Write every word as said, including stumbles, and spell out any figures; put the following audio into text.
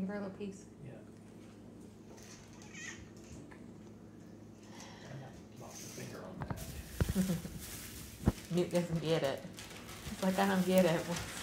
umbrella piece. Yeah. I lost a finger on that. Newt doesn't get it. It's like, I don't get it.